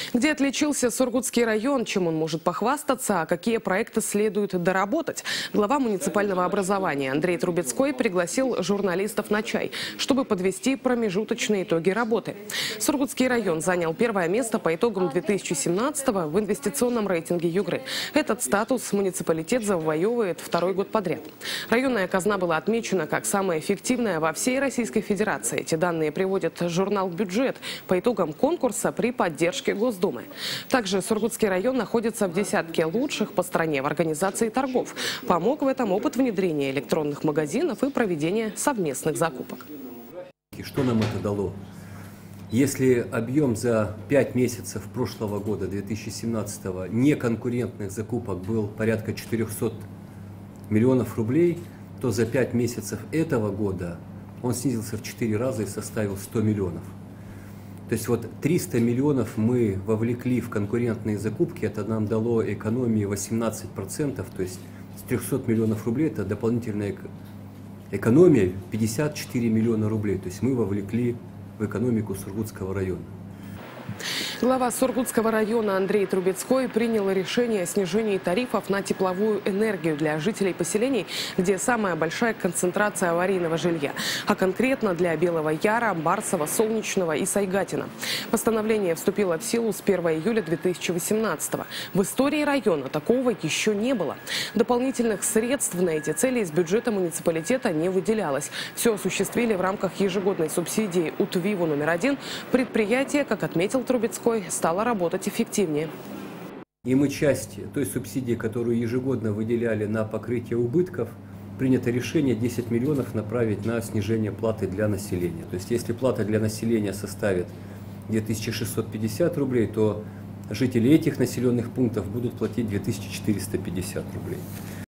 Где отличился Сургутский район, чем он может похвастаться, а какие проекты следует доработать? Глава муниципального образования Андрей Трубецкой пригласил журналистов на чай, чтобы подвести промежуточные итоги работы. Сургутский район занял первое место по итогам 2017-го в инвестиционном рейтинге ЮГРы. Этот статус муниципалитет завоевывает второй год подряд. Районная казна была отмечена как самая эффективная во всей Российской Федерации. Эти данные приводит журнал «Бюджет» по итогам конкурса при поддержке Госдумы. Также Сургутский район находится в десятке лучших по стране в организации торгов. Помог в этом опыт внедрения электронных магазинов и проведения совместных закупок. Что нам это дало? Если объем за 5 месяцев прошлого года, 2017-го, неконкурентных закупок был порядка 400 миллионов рублей, то за 5 месяцев этого года он снизился в 4 раза и составил 100 миллионов. То есть вот 300 миллионов мы вовлекли в конкурентные закупки, это нам дало экономии 18%, то есть с 300 миллионов рублей это дополнительная экономия 54 миллиона рублей. То есть мы вовлекли в экономику Сургутского района. Глава Сургутского района Андрей Трубецкой принял решение о снижении тарифов на тепловую энергию для жителей поселений, где самая большая концентрация аварийного жилья, а конкретно для Белого Яра, Барсова, Солнечного и Сайгатина. Постановление вступило в силу с 1 июля 2018-го. В истории района такого еще не было. Дополнительных средств на эти цели из бюджета муниципалитета не выделялось. Все осуществили в рамках ежегодной субсидии УТВИВу номер 1. Предприятие, как отметил Трубецкой, стало работать эффективнее. И мы часть той субсидии, которую ежегодно выделяли на покрытие убытков, принято решение 10 миллионов направить на снижение платы для населения. То есть если плата для населения составит 2650 рублей, то жители этих населенных пунктов будут платить 2450 рублей.